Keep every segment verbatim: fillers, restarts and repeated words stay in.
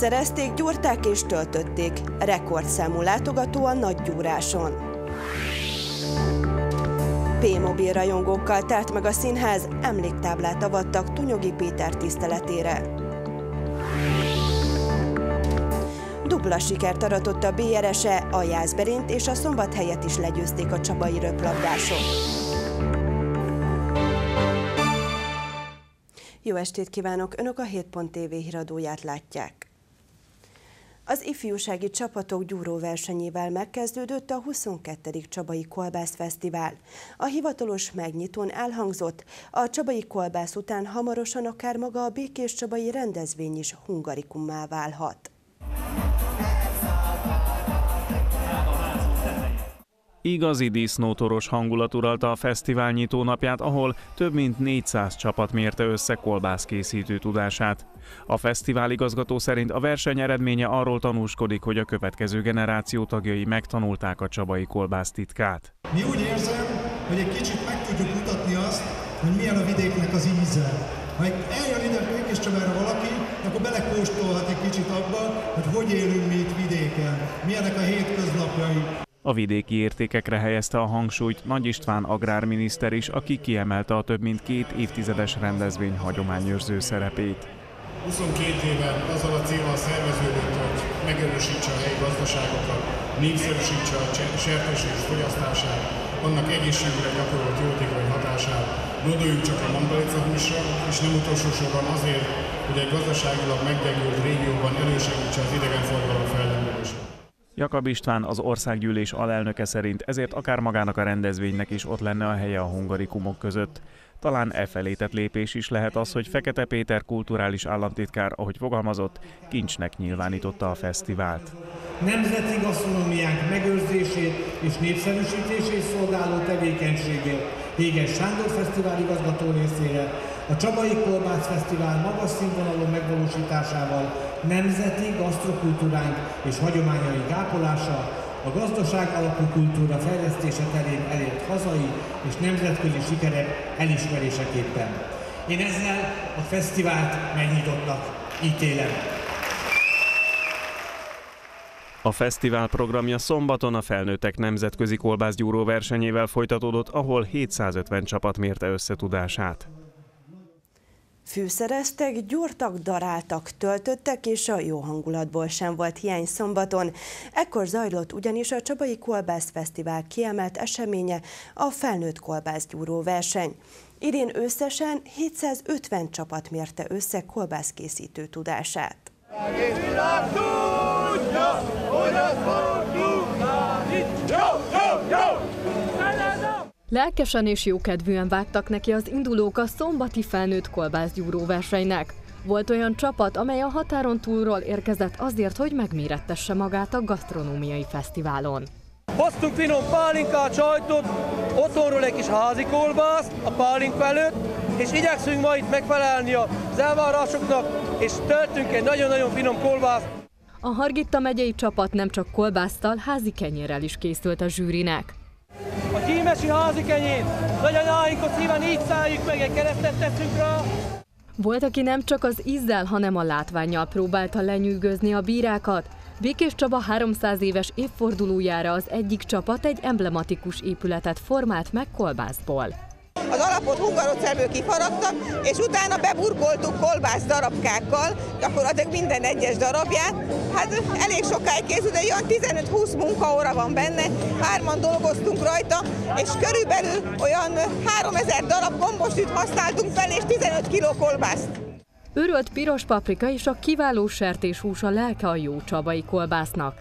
Fűszerezték, gyúrták és töltötték. Rekordszámú látogató a Nagygyúráson. P-mobil rajongókkal telt meg a színház, emléktáblát avattak Tunyogi Péter tiszteletére. Dupla sikert aratott a bé er es-e, a Jászberényt és a Szombathelyet is legyőzték a csabai röplabdások. Jó estét kívánok! Önök a hét pont té vé híradóját látják. Az ifjúsági csapatok gyúróversenyével megkezdődött a huszonkettedik Csabai Kolbász Fesztivál. A hivatalos megnyitón elhangzott, a Csabai Kolbász után hamarosan akár maga a békéscsabai rendezvény is hungarikummá válhat. Igazi disznótoros hangulat uralta a fesztivál nyitónapját, ahol több mint négyszáz csapat mérte össze kolbászkészítő tudását. A fesztivál igazgató szerint a verseny eredménye arról tanúskodik, hogy a következő generáció tagjai megtanulták a csabai kolbász titkát. Mi úgy érzem, hogy egy kicsit meg tudjuk mutatni azt, hogy milyen a vidéknek az íze. Ha eljön ide Békéscsabára valaki, akkor belekóstolhat egy kicsit abba, hogy hogy élünk mi itt vidéken, milyenek a hétköznapjai. A vidéki értékekre helyezte a hangsúlyt Nagy István agrárminiszter is, aki kiemelte a több mint két évtizedes rendezvény hagyományőrző szerepét. huszonkét éve azzal a céllal szerveződött, hogy megerősítse a helyi gazdaságokat, népszerűsítse a sertésés fogyasztását, annak egészségügyre gyakorolt jótékony hatását. Gondoljunk csak a mangalica húsra, és nem utolsó sorban azért, hogy egy gazdaságilag meggyengült régióban elősegítse az idegenforgalom fellendülését. Jakab István, az országgyűlés alelnöke szerint ezért akár magának a rendezvénynek is ott lenne a helye a hungarikumok között. Talán e felé tett lépés is lehet az, hogy Fekete Péter kulturális államtitkár, ahogy fogalmazott, kincsnek nyilvánította a fesztivált. Nemzeti gasztronómiánk megőrzését és népszerűsítését szolgáló tevékenységért Héges Sándor fesztivál igazgató részére a Csabai Kolbász Fesztivál magas színvonalú megvalósításával nemzeti gasztrokultúránk és hagyományaink ápolása, a gazdaság alapú kultúra fejlesztése terén elért hazai és nemzetközi sikerek elismeréseképpen. Én ezzel a fesztivált megnyitottnak ítélem. A fesztivál programja szombaton a felnőttek nemzetközi kolbászgyúró versenyével folytatódott, ahol hétszázötven csapat mérte össze tudását. Fűszereztek, gyúrtak, daráltak, töltöttek, és a jó hangulatból sem volt hiány szombaton. Ekkor zajlott ugyanis a Csabai Kolbász Fesztivál kiemelt eseménye, a felnőtt kolbászgyúró verseny. Idén összesen hétszázötven csapat mérte össze kolbászkészítő tudását. Egész világ tudja, hogy az Lelkesen és jókedvűen vágtak neki az indulók a szombati felnőtt kolbászgyúró versenynek. Volt olyan csapat, amely a határon túlról érkezett azért, hogy megmérettesse magát a gasztronómiai fesztiválon. Hoztunk finom pálinkát, sajtot, otthonról egy kis házi kolbászt a pálinka előtt, és igyekszünk ma itt megfelelni az elvárásoknak, és töltünk egy nagyon-nagyon finom kolbászt. A Hargitta megyei csapat nem csak kolbásztal, házi kenyérrel is készült a zsűrinek. A gyímesi házi kenyér, nagyanyáinkot szíven így szálljuk meg, egy keresztet teszünk rá. Volt, aki nem csak az ízzel, hanem a látvánnyal próbálta lenyűgözni a bírákat. Békéscsaba háromszáz éves évfordulójára az egyik csapat egy emblematikus épületet formált meg kolbászból. Az alapot hungarocellből kifaragtak, és utána beburkoltuk kolbász darabkákkal, gyakorlatilag minden egyes darabját. Hát elég sokáig készült, de olyan tizenöt-húsz munkaóra van benne, hárman dolgoztunk rajta, és körülbelül olyan háromezer darab gombostűt használtunk fel, és tizenöt kiló kolbászt. Őrölt piros paprika és a kiváló sertéshús a lelke a jó csabai kolbásznak.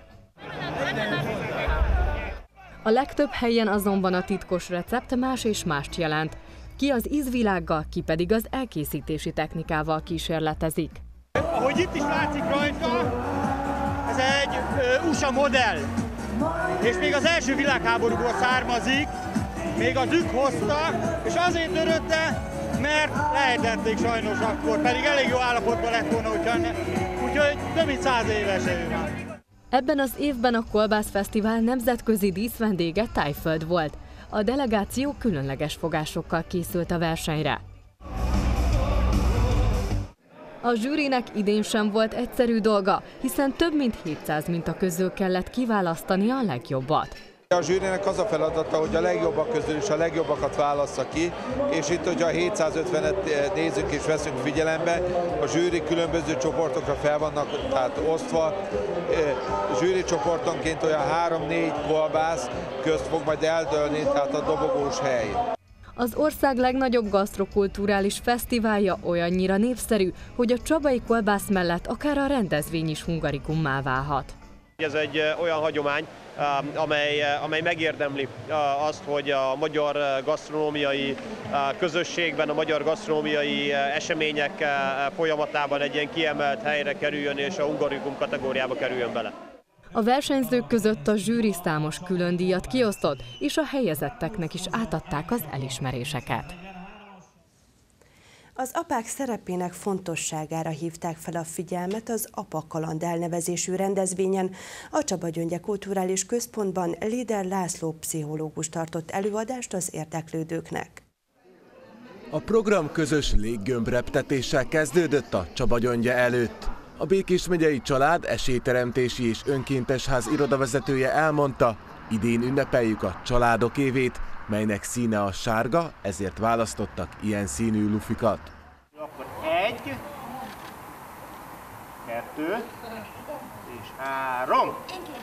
A legtöbb helyen azonban a titkos recept más és mást jelent. Ki az ízvilággal, ki pedig az elkészítési technikával kísérletezik. Ahogy itt is látszik rajta, ez egy ö, u es á modell, és még az első világháborúból származik, még az ük hozta, és azért törötte, mert lehetették sajnos akkor, pedig elég jó állapotban lett volna, úgyhogy több mint száz éves ő már. Ebben az évben a Kolbász Fesztivál nemzetközi díszvendége Tájföld volt. A delegáció különleges fogásokkal készült a versenyre. A zsűrinek idén sem volt egyszerű dolga, hiszen több mint hétszáz minta közül kellett kiválasztani a legjobbat. A zsűrinek az a feladata, hogy a legjobbak közül is a legjobbakat válassza ki, és itt, hogyha hétszázötvenet nézünk és veszünk figyelembe, a zsűri különböző csoportokra fel vannak tehát osztva. Zsűri csoportonként olyan három-négy kolbász közt fog majd eldőlni, tehát a dobogós hely. Az ország legnagyobb gasztrokulturális fesztiválja olyannyira népszerű, hogy a csabai kolbász mellett akár a rendezvény is hungarikummá válhat. Ez egy olyan hagyomány, amely, amely megérdemli azt, hogy a magyar gasztronómiai közösségben, a magyar gasztronómiai események folyamatában egy ilyen kiemelt helyre kerüljön, és a hungarikum kategóriába kerüljön bele. A versenyzők között a zsűri számos külön díjat kiosztott, és a helyezetteknek is átadták az elismeréseket. Az apák szerepének fontosságára hívták fel a figyelmet az Apa Kaland elnevezésű rendezvényen. A Csaba-Gyöngye Kulturális Központban Léder László pszichológus tartott előadást az érdeklődőknek. A program közös léggömbreptetéssel kezdődött a Csaba-Gyöngye előtt. A Békés megyei család esélyteremtési és önkéntes ház irodavezetője elmondta, idén ünnepeljük a családok évét, melynek színe a sárga, ezért választottak ilyen színű lufikat. Akkor egy, kettő és három.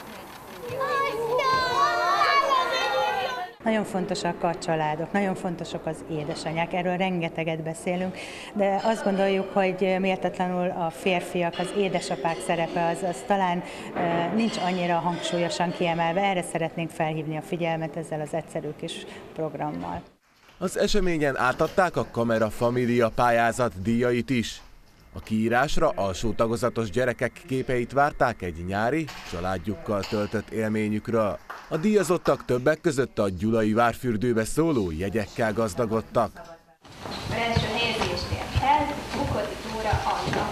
Nagyon fontosak a családok, nagyon fontosak az édesanyák, erről rengeteget beszélünk, de azt gondoljuk, hogy méltatlanul a férfiak, az édesapák szerepe az, az talán e, nincs annyira hangsúlyosan kiemelve, erre szeretnénk felhívni a figyelmet ezzel az egyszerű kis programmal. Az eseményen átadták a Kamera Família pályázat díjait is. A kiírásra alsó tagozatos gyerekek képeit várták egy nyári, családjukkal töltött élményükről. A díjazottak többek között a gyulai várfürdőbe szóló jegyekkel gazdagodtak. Az első nézést ért el, Bukodi Tóra Anna.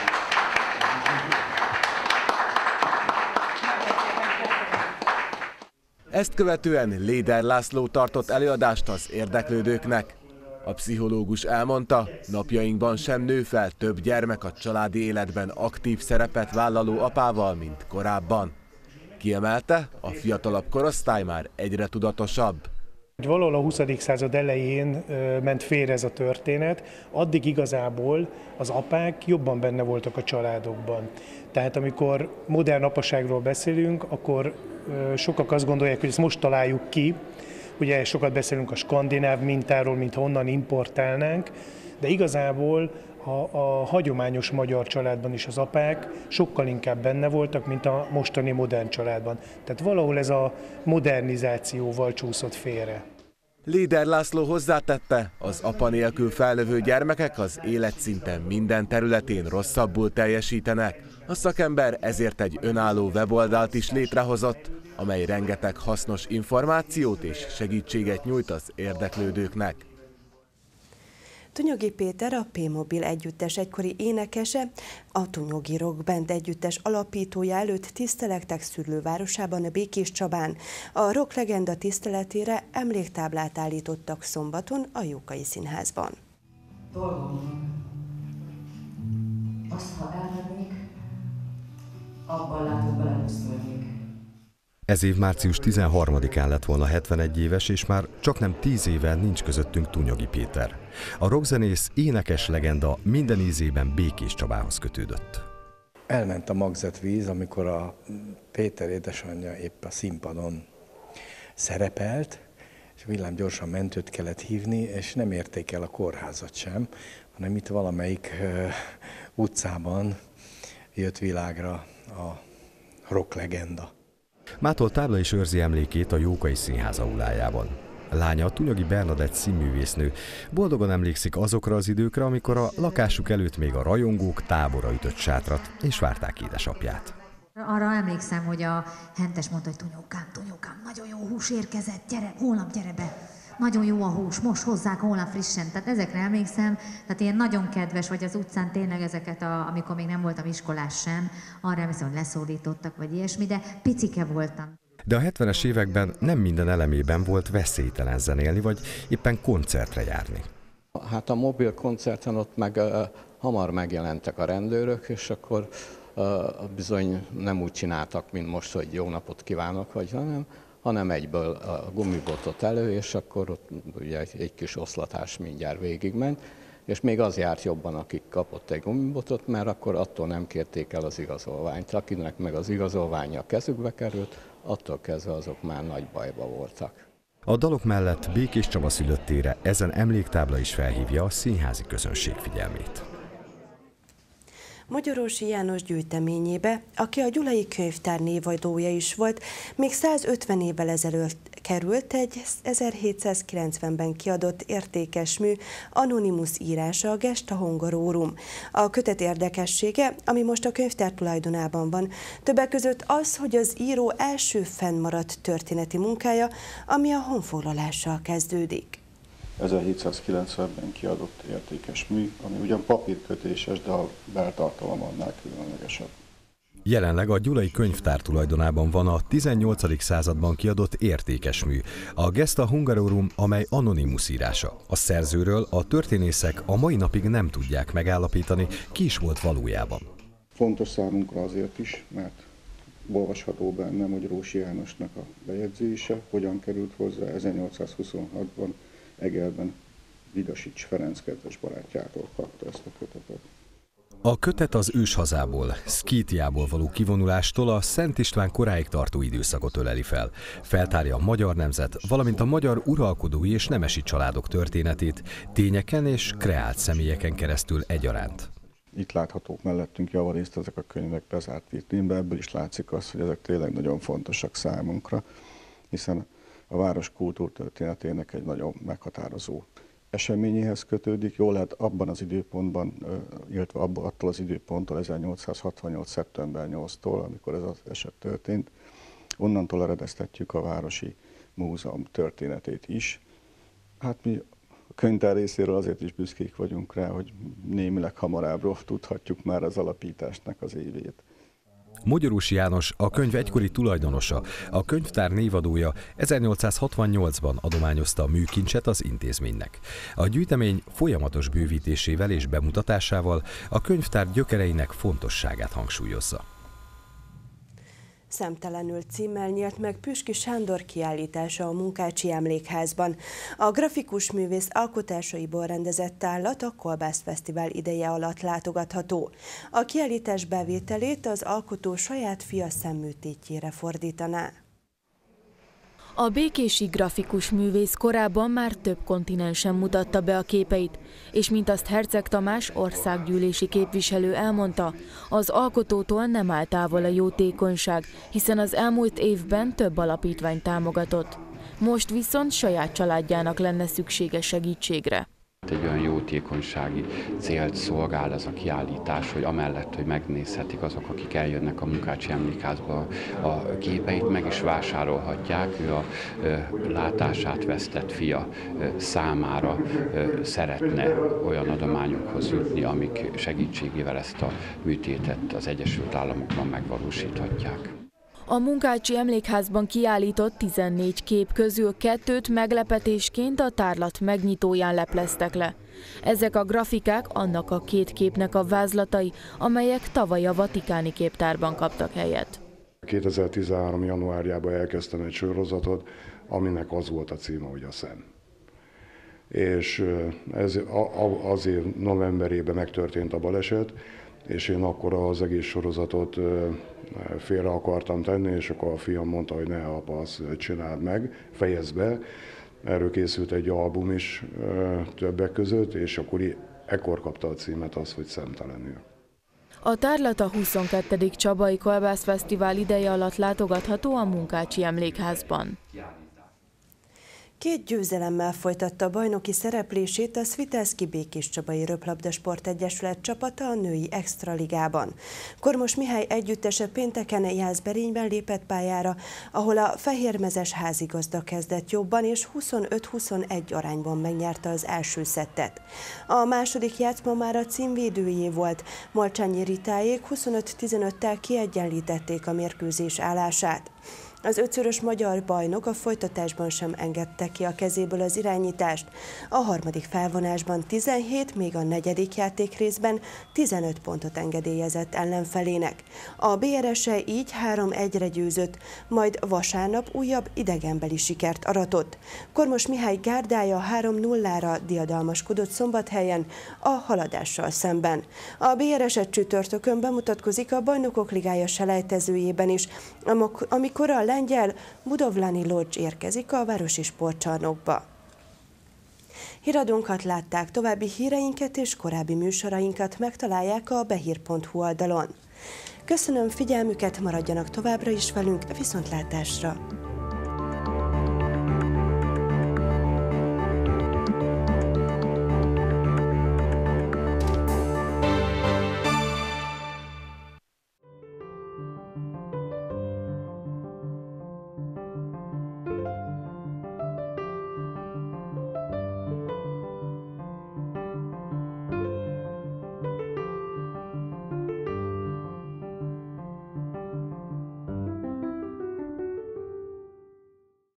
Ezt követően Léder László tartott előadást az érdeklődőknek. A pszichológus elmondta, napjainkban sem nő fel több gyermek a családi életben aktív szerepet vállaló apával, mint korábban. Kiemelte, a fiatalabb korosztály már egyre tudatosabb. Valahol a huszadik század elején ment félre ez a történet, addig igazából az apák jobban benne voltak a családokban. Tehát amikor modern apaságról beszélünk, akkor sokak azt gondolják, hogy ezt most találjuk ki. Ugye sokat beszélünk a skandináv mintáról, mintha onnan importálnánk, de igazából a, a hagyományos magyar családban is az apák sokkal inkább benne voltak, mint a mostani modern családban. Tehát valahol ez a modernizációval csúszott félre. Léder László hozzátette, az apa nélkül felnövő gyermekek az életszinten minden területén rosszabbul teljesítenek. A szakember ezért egy önálló weboldalt is létrehozott, amely rengeteg hasznos információt és segítséget nyújt az érdeklődőknek. Tunyogi Péter, a P-Mobil együttes egykori énekese, a Tunyogi Rock Band együttes alapítója előtt tisztelektek szülővárosában, a Békéscsabán. A rock legenda tiszteletére emléktáblát állítottak szombaton a Jókai Színházban. Dolgom, azt ha elmennék, abban látod belepusztulnék. Ez év március tizenharmadikán lett volna hetvenegy éves, és már csaknem tíz éve nincs közöttünk Tunyogi Péter. A rockzenész, énekes legenda minden ízében Békéscsabához kötődött. Elment a magzetvíz, amikor a Péter édesanyja épp a színpadon szerepelt, és villám gyorsan mentőt kellett hívni, és nem érték el a kórházat sem, hanem itt valamelyik uh, utcában jött világra a rock legenda. Mától tábla is őrzi emlékét a Jókai Színház aulájában. Lánya, a Tunyogi Bernadett színművésznő boldogan emlékszik azokra az időkre, amikor a lakásuk előtt még a rajongók tábora ütött sátrat, és várták édesapját. Arra emlékszem, hogy a hentes mondta, hogy Tunyókám, Tunyókám, nagyon jó hús érkezett, gyere, holnap gyere be. Nagyon jó a hús, most hozzák holnap frissen. Tehát ezekre emlékszem, tehát ilyen nagyon kedves, vagy az utcán tényleg ezeket, a, amikor még nem voltam iskolás sem, arra emlékszem, hogy leszólítottak, vagy ilyesmi, de picike voltam. De a hetvenes években nem minden elemében volt veszélytelen zenélni, vagy éppen koncertre járni. Hát a mobil koncerten ott meg hamar megjelentek a rendőrök, és akkor uh, bizony nem úgy csináltak, mint most, hogy jó napot kívánok, vagy hanem, hanem egyből a gumibotot elő, és akkor ott ugye egy, egy kis oszlatás mindjárt végigment, és még az járt jobban, akik kapott egy gumibotot, mert akkor attól nem kérték el az igazolványt. Akinek meg az igazolványa a kezükbe került, attól kezdve azok már nagy bajba voltak. A dalok mellett Békés Csaba szülöttére ezen emléktábla is felhívja a színházi közönség figyelmét. Magyarósi János gyűjteményébe, aki a Gyulai Könyvtár névadója is volt, még százötven évvel ezelőtt került egy ezerhétszázkilencvenben kiadott értékes mű, anonimus írása, a Gesta Hungarorum. A kötet érdekessége, ami most a könyvtár tulajdonában van, többek között az, hogy az író első fennmaradt történeti munkája, ami a honfoglalással kezdődik. ezerhétszázkilencvenben kiadott értékes mű, ami ugyan papírkötéses, de a beltartalom annál különlegesebb. Jelenleg a Gyulai Könyvtár tulajdonában van a tizennyolcadik században kiadott értékes mű, a Gesta Hungarorum, amely anonimus írása. A szerzőről a történészek a mai napig nem tudják megállapítani, ki is volt valójában. Fontos számunkra azért is, mert olvasható bennem, hogy Rósi Jánosnak a bejegyzése, hogyan került hozzá ezernyolcszázhuszonhatban Egerben Vidasics Ferenc kedves barátjától kapta ezt a kötetet. A kötet az őshazából, Szkítiából való kivonulástól a Szent István koráig tartó időszakot öleli fel. Feltárja a magyar nemzet, valamint a magyar uralkodói és nemesi családok történetét, tényeken és kreált személyeken keresztül egyaránt. Itt láthatók mellettünk javarészt ezek a könyvek bezárt vitrínbe, ebből is látszik az, hogy ezek tényleg nagyon fontosak számunkra, hiszen a város kultúrtörténetének egy nagyon meghatározó eseményéhez kötődik. Jól lehet abban az időpontban, illetve abban, attól az időponttól, ezernyolcszázhatvannyolc. szeptember nyolcadikától, amikor ez az eset történt, onnantól eredeztetjük a Városi Múzeum történetét is. Hát mi a könyvtár részéről azért is büszkék vagyunk rá, hogy némileg hamarabbról tudhatjuk már az alapításnak az évét. Magyarósi János, a könyv egykori tulajdonosa, a könyvtár névadója ezernyolcszázhatvannyolcban adományozta a műkincset az intézménynek. A gyűjtemény folyamatos bővítésével és bemutatásával a könyvtár gyökereinek fontosságát hangsúlyozza. Szemtelenül címmel nyílt meg Püski Sándor kiállítása a Munkácsi Emlékházban. A grafikus művész alkotásaiból rendezett tárlat a Kolbász Fesztivál ideje alatt látogatható. A kiállítás bevételét az alkotó saját fia szemműtétjére fordítaná. A békési grafikus művész korábban már több kontinensen mutatta be a képeit, és mint azt Herceg Tamás országgyűlési képviselő elmondta, az alkotótól nem áll távol a jótékonyság, hiszen az elmúlt évben több alapítványt támogatott. Most viszont saját családjának lenne szüksége segítségre. Egy olyan jótékonysági célt szolgál ez a kiállítás, hogy amellett, hogy megnézhetik azok, akik eljönnek a Munkácsi Emlékházba a képeit, meg is vásárolhatják. Ő a ö, látását vesztett fia ö, számára ö, szeretne olyan adományokhoz jutni, amik segítségével ezt a műtétet az Egyesült Államokban megvalósíthatják. A Munkácsi Emlékházban kiállított tizennégy kép közül kettőt meglepetésként a tárlat megnyitóján lepleztek le. Ezek a grafikák annak a két képnek a vázlatai, amelyek tavaly a Vatikáni Képtárban kaptak helyet. kétezer-tizenhárom. januárjában elkezdtem egy sorozatot, aminek az volt a címe, hogy a Szem. És ez azért novemberében megtörtént a baleset, és én akkor az egész sorozatot félre akartam tenni, és akkor a fiam mondta, hogy ne, apa, azt csináld meg, fejezd be. Erről készült egy album is többek között, és akkor ekkor kapta a címet az, hogy Szemtelenül. A tárlat a huszonkettedik Csabai Kolbász Fesztivál ideje alatt látogatható a Munkácsi Emlékházban. Két győzelemmel folytatta a bajnoki szereplését a Svitelszky Békés Csabai Röplabda Sportegyesület csapata a női extraligában. Kormos Mihály együttese pénteken Jászberényben lépett pályára, ahol a fehérmezes házigazda kezdett jobban, és huszonöt huszonegy arányban megnyerte az első szettet. A második játszma már a címvédőjé volt. Molcsányi Ritáék huszonöt tizenöttel kiegyenlítették a mérkőzés állását. Az ötszörös magyar bajnok a folytatásban sem engedte ki a kezéből az irányítást. A harmadik felvonásban tizenhét, még a negyedik játékrészben tizenöt pontot engedélyezett ellenfelének. A bé er es-e így három egyre győzött, majd vasárnap újabb idegenbeli sikert aratott. Kormos Mihály gárdája három nullára diadalmaskodott Szombathelyen a Haladással szemben. A bé er es csütörtökön bemutatkozik a Bajnokok Ligája selejtezőjében is, amikor a lengyel Budovlani Lodz érkezik a városi sportcsarnokba. Híradónkat látták, további híreinket és korábbi műsorainkat megtalálják a behír pont hu oldalon. Köszönöm figyelmüket, maradjanak továbbra is velünk, viszontlátásra!